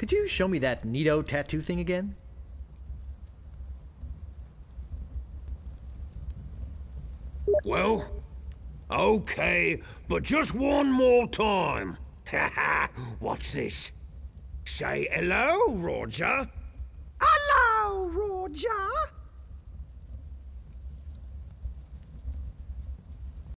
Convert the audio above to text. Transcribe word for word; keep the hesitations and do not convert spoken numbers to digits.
Could you show me that neato tattoo thing again? Well, okay, but just one more time. Haha, what's this? Say hello, Roger. Hello, Roger.